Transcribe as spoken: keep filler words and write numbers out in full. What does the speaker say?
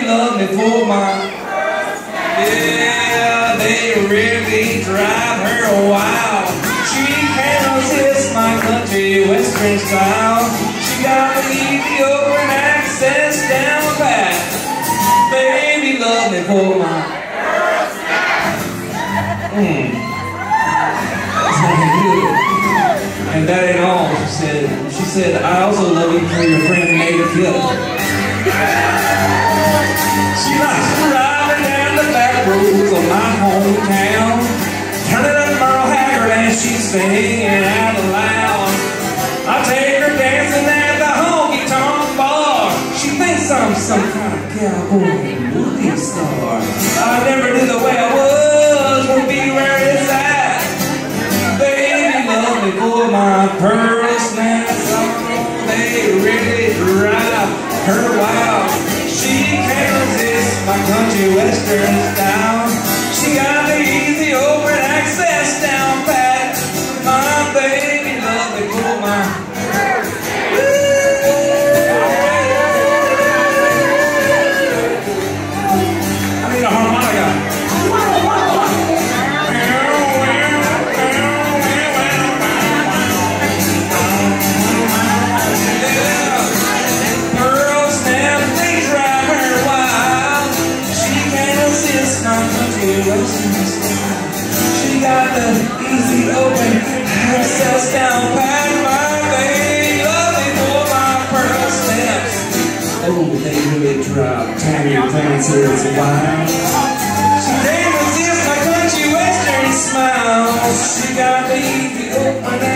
love me for my, yeah, they really drive her wild. She can't resist my country western style. She got the easy open access down pat. Baby, love me for my, mm. And that ain't all, she said. She said, I also love you for your friend Native Hill. She likes driving down the back roads of my hometown, turning up Merle Haggard and she's singing out loud. I take her dancing at the honky-tonk bar. She thinks I'm some kind of cowboy movie star. I never knew the way I was would be where it's at. Love me for my pearl snaps. Oh, they really drive her wild. She can't resist my country western style. She got the easy open access down pat. My baby love me for my pearl snaps. I need a harmonica. She got the easy open access down pat. My baby love me for my pearl snaps. Oh, they really drop tiny fancies wild. She can't resist my country western smile. She got the easy open